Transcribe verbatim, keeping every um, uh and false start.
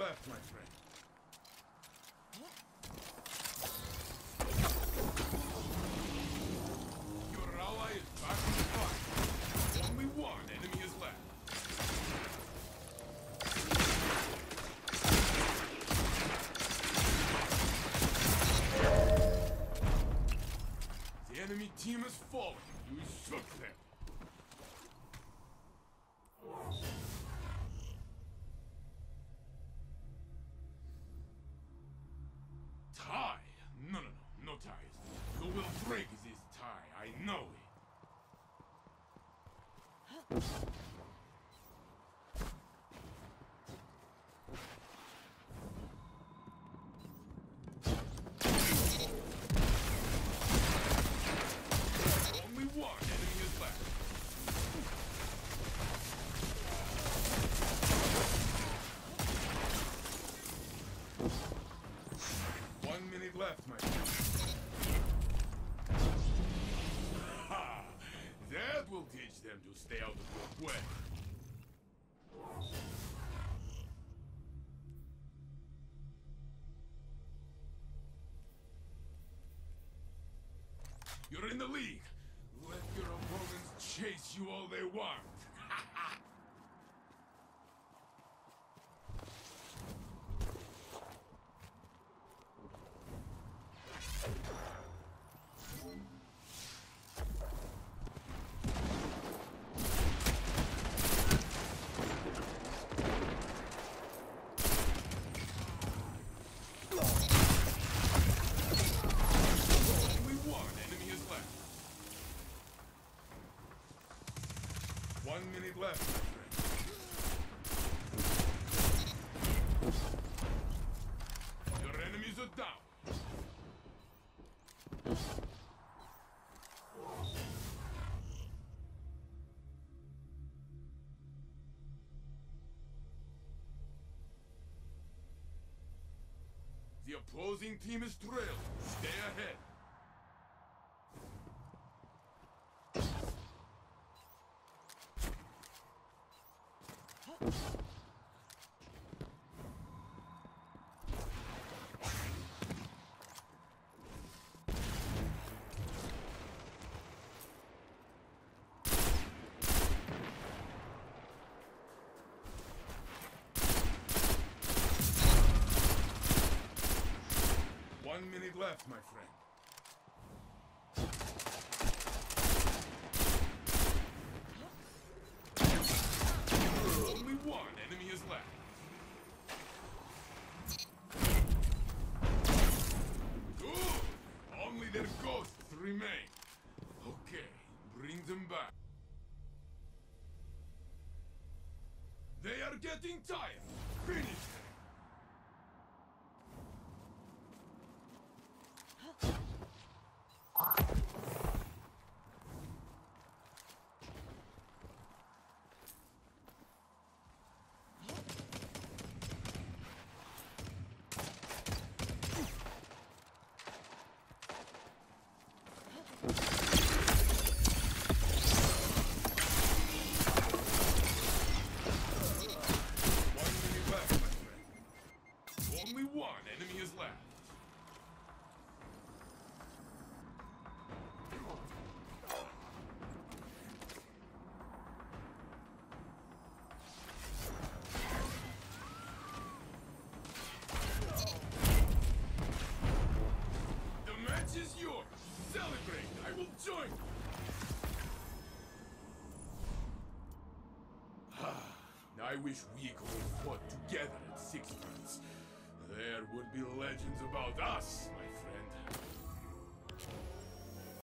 left, my friend. Your ally is back in the fight. Only one enemy is left. The enemy team has fallen. You shook them. Tie? No, no, no. No ties. You will break this tie. I know it. Only one enemy is left. One minute left, my friend. Ha! That will teach them to stay out of your way. You're in the league. Let your opponents chase you all they want. One minute left, my friend. Your enemies are down. The opposing team is trailed. Stay ahead. One minute left, my friend. Only one enemy is left. Good! Only their ghosts remain. Okay, bring them back. They are getting tired. Finish them. Only one enemy is left. The match is yours. Celebrate. I will join you. I wish we could have fought together at Six Fronts. There would be legends about us, my friend.